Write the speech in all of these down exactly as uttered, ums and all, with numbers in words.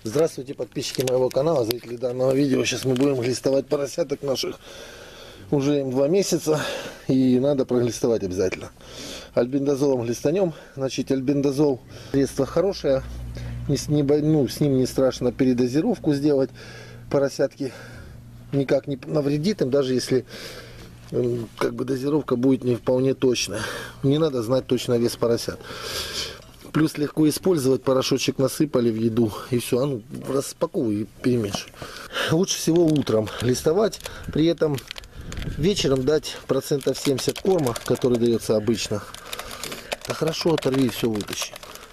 Здравствуйте, подписчики моего канала, зрители данного видео. Сейчас мы будем глистовать поросяток наших. Уже им два месяца, и надо проглистовать обязательно. Альбендазолом глистанем. Значит, альбендазол средство хорошее. Не, не, ну, с ним не страшно передозировку сделать. Поросятки никак не навредит им, даже если как бы дозировка будет не вполне точная. Не надо знать точно вес поросят. Плюс легко использовать, порошочек насыпали в еду и все, а ну распаковывай и перемешивай. Лучше всего утром листовать, при этом вечером дать процентов семьдесят корма, который дается обычно. А хорошо оторви и все вытащи.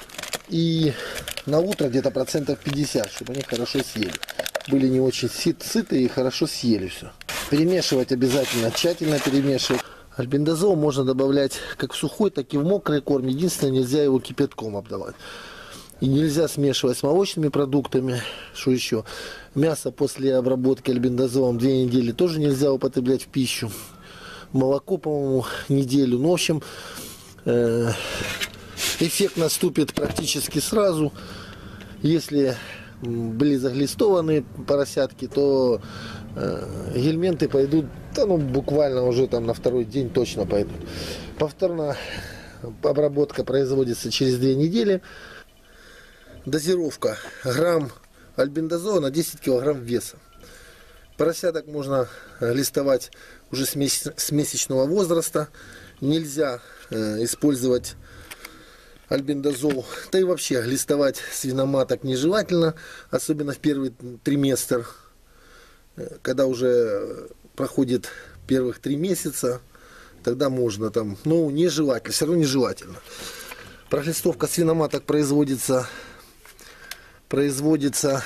И на утро где-то процентов пятьдесят, чтобы они хорошо съели. Были не очень сытые и хорошо съели все. Перемешивать обязательно, тщательно перемешивать. Альбендазол можно добавлять как в сухой, так и в мокрый корм. Единственное, нельзя его кипятком обдавать. И нельзя смешивать с молочными продуктами. Что еще? Мясо после обработки альбендазолом две недели тоже нельзя употреблять в пищу. Молоко, по-моему, неделю. Ну, в общем, э, эффект наступит практически сразу. Если были заглистованы поросятки, то э, гельменты пойдут, да, ну, буквально уже там на второй день точно пойдут. Повторно обработка производится через две недели. Дозировка грамм альбендазола на десять килограмм веса. Поросяток можно листовать уже с, месяц, с месячного возраста. Нельзя э, использовать альбендазол, да и вообще глистовать свиноматок нежелательно, особенно в первый триместр, когда уже проходит первых три месяца, тогда можно там, ну, нежелательно, все равно нежелательно. Проглистовка свиноматок производится, производится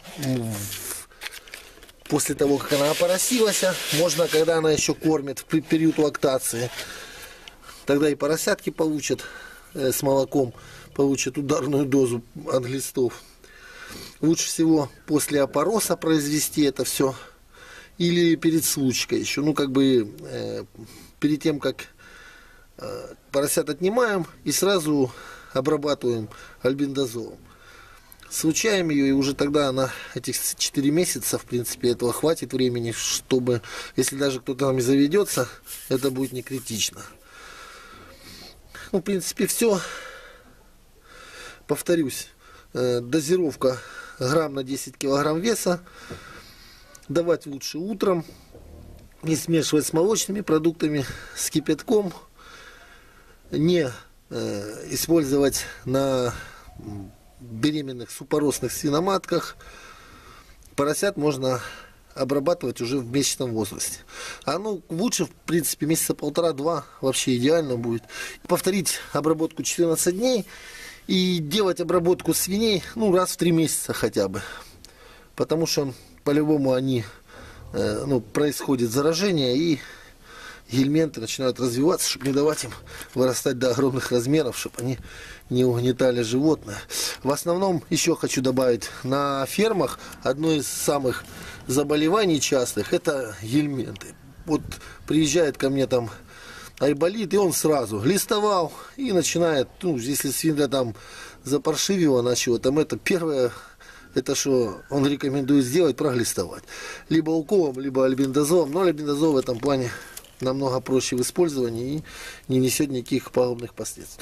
после того, как она опоросилась. Можно, когда она еще кормит в период лактации, тогда и поросятки получат с молоком, получат ударную дозу от глистов. Лучше всего после опороса произвести это все, или перед случкой еще, ну как бы э, перед тем, как э, поросят отнимаем и сразу обрабатываем альбендазолом. Случаем ее, и уже тогда на этих четыре месяца, в принципе, этого хватит времени, чтобы, если даже кто-то там и заведется, это будет не критично. Ну, в принципе, все. Повторюсь, э, дозировка грамм на десять килограмм веса. Давать лучше утром. Не смешивать с молочными продуктами, с кипятком. Не э, использовать на беременных супоросных свиноматках. Поросят можно обрабатывать уже в месячном возрасте. А ну, лучше, в принципе, месяца полтора-два вообще идеально будет. Повторить обработку четырнадцать дней и делать обработку свиней, ну, раз в три месяца хотя бы. Потому что, по-любому, они, э, ну, происходит заражение, и гельменты начинают развиваться, чтобы не давать им вырастать до огромных размеров, чтобы они не угнетали животное. В основном, еще хочу добавить, на фермах одно из самых заболеваний частых — это гельменты. Вот приезжает ко мне там айболит, и он сразу глистовал и начинает, ну, если свинья там запаршивила, начала там, это первое, это что он рекомендует сделать — проглистовать. Либо уколом, либо альбендазолом. Но альбендазол в этом плане намного проще в использовании и не несет никаких пагубных последствий.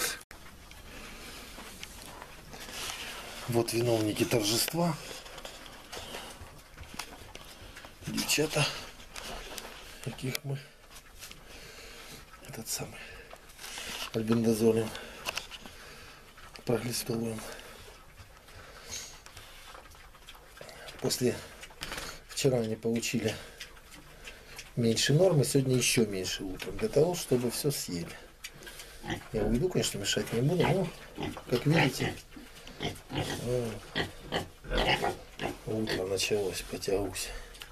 Вот виновники торжества. Девчата, каких мы этот самый альбендазолем проглистовываем. После вчера они получили меньше нормы, сегодня еще меньше утром, для того, чтобы все съели. Я уйду, конечно, мешать не буду, но, как видите, утро началось, потягусь.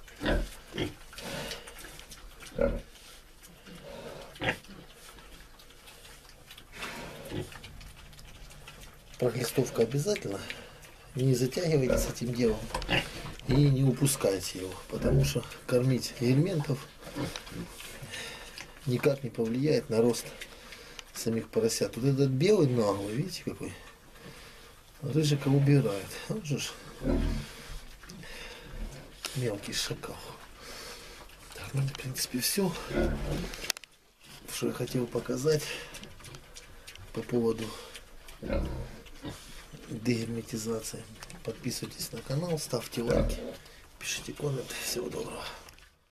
Проглистовка обязательно. Не затягивайте с этим делом и не упускайте его, потому что кормить гельментов никак не повлияет на рост самих поросят. Вот этот белый наглый, видите какой? Рыжика убирает. Вот же ж. Мелкий шакал. Так, ну, в принципе, все, что я хотел показать по поводу дегерметизации. Подписывайтесь на канал, ставьте лайки, пишите комменты. Всего доброго.